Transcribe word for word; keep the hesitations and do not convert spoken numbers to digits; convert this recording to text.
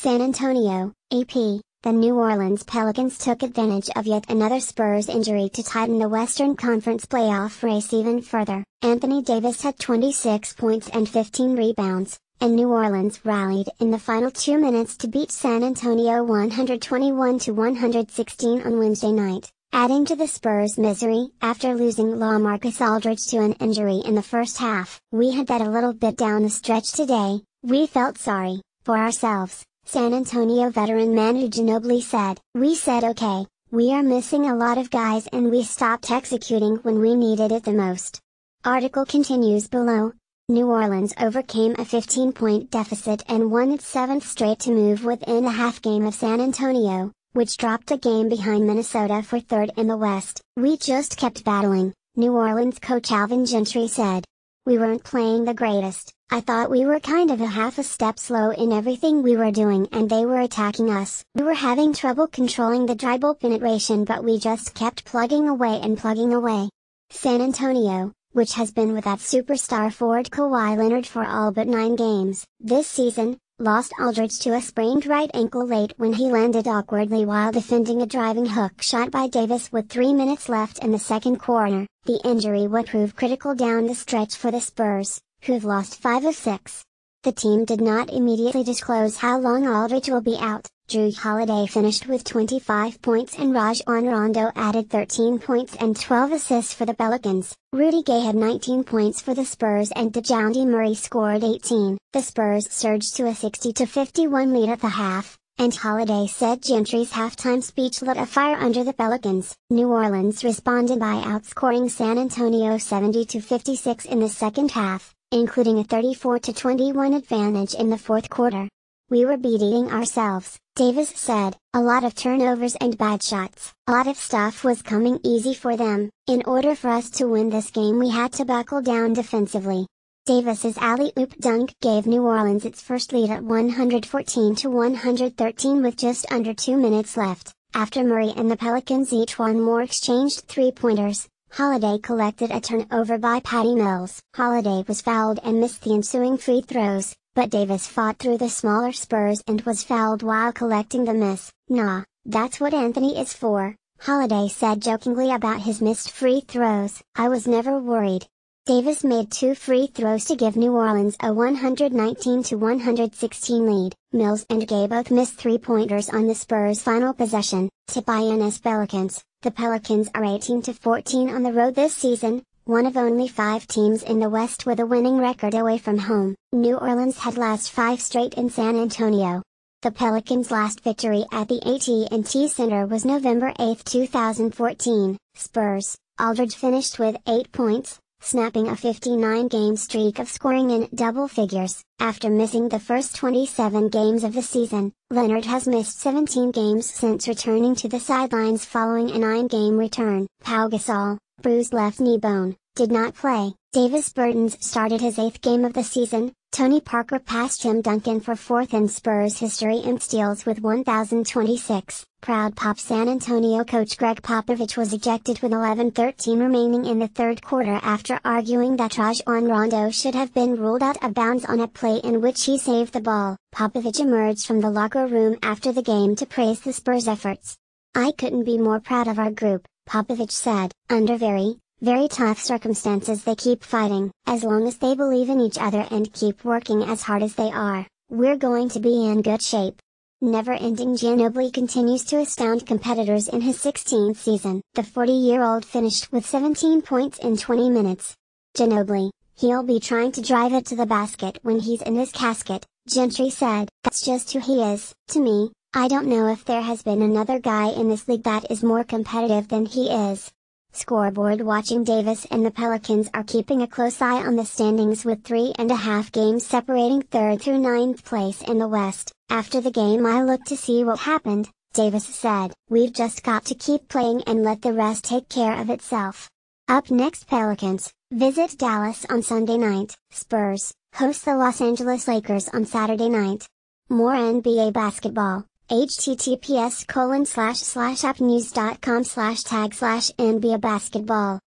San Antonio, A P. The New Orleans Pelicans took advantage of yet another Spurs injury to tighten the Western Conference playoff race even further. Anthony Davis had twenty-six points and fifteen rebounds, and New Orleans rallied in the final two minutes to beat San Antonio one twenty-one to one sixteen on Wednesday night, adding to the Spurs' misery after losing LaMarcus Aldridge to an injury in the first half. "We had that a little bit down the stretch today. We felt sorry for ourselves," San Antonio veteran Manu Ginobili said. "We said okay, we are missing a lot of guys and we stopped executing when we needed it the most." Article continues below. New Orleans overcame a fifteen-point deficit and won its seventh straight to move within a half game of San Antonio, which dropped a game behind Minnesota for third in the West. "We just kept battling," New Orleans coach Alvin Gentry said. "We weren't playing the greatest. I thought we were kind of a half a step slow in everything we were doing and they were attacking us. We were having trouble controlling the dribble penetration but we just kept plugging away and plugging away." San Antonio, which has been without superstar forward Kawhi Leonard for all but nine games this season, lost Aldridge to a sprained right ankle late when he landed awkwardly while defending a driving hook shot by Davis with three minutes left in the second quarter. The injury would prove critical down the stretch for the Spurs, who've lost five of six. The team did not immediately disclose how long Aldridge will be out. Jrue Holiday finished with twenty-five points and Rajon Rondo added thirteen points and twelve assists for the Pelicans. Rudy Gay had nineteen points for the Spurs and DeJounte Murray scored eighteen. The Spurs surged to a sixty to fifty-one lead at the half, and Holiday said Gentry's halftime speech lit a fire under the Pelicans. New Orleans responded by outscoring San Antonio seventy to fifty-six in the second half, including a thirty-four to twenty-one advantage in the fourth quarter. "We were beating ourselves," Davis said. "A lot of turnovers and bad shots. A lot of stuff was coming easy for them. In order for us to win this game we had to buckle down defensively." Davis's alley-oop dunk gave New Orleans its first lead at one fourteen to one thirteen with just under two minutes left. After Murray and the Pelicans each one more exchanged three-pointers, Holiday collected a turnover by Patty Mills. Holiday was fouled and missed the ensuing free throws, but Davis fought through the smaller Spurs and was fouled while collecting the miss. "Nah, that's what Anthony is for," Holiday said jokingly about his missed free throws. "I was never worried." Davis made two free throws to give New Orleans a one nineteen to one sixteen lead. Mills and Gay both missed three-pointers on the Spurs' final possession. Tip I N S Pelicans. The Pelicans are eighteen to fourteen on the road this season, one of only five teams in the West with a winning record away from home. New Orleans had lost five straight in San Antonio. The Pelicans' last victory at the A T and T Center was November eighth two thousand fourteen. Spurs. Aldridge finished with eight points, snapping a fifty-nine game streak of scoring in double figures. After missing the first twenty-seven games of the season, Leonard has missed seventeen games since returning to the sidelines following a nine-game return. Pau Gasol, bruised left knee bone, did not play. Davis Bertans started his eighth game of the season. Tony Parker passed Tim Duncan for fourth in Spurs history in steals with one thousand twenty-six. Proud Pop San Antonio coach Greg Popovich was ejected with eleven thirteen remaining in the third quarter after arguing that Rajon Rondo should have been ruled out of bounds on a play in which he saved the ball. Popovich emerged from the locker room after the game to praise the Spurs' efforts. "I couldn't be more proud of our group," Popovich said. "Under very, very tough circumstances they keep fighting. As long as they believe in each other and keep working as hard as they are, we're going to be in good shape." Never-ending Ginobili continues to astound competitors in his sixteenth season. The forty-year-old finished with seventeen points in twenty minutes. Ginobili, "He'll be trying to drive it to the basket when he's in his casket," Gentry said. "That's just who he is. To me, I don't know if there has been another guy in this league that is more competitive than he is." Scoreboard watching. Davis and the Pelicans are keeping a close eye on the standings with three and a half games separating third through ninth place in the West. "After the game I looked to see what happened," Davis said. "We've just got to keep playing and let the rest take care of itself." Up next, Pelicans visit Dallas on Sunday night. Spurs host the Los Angeles Lakers on Saturday night. More N B A basketball. https colon slash slash appnews.com slash tag slash NBA basketball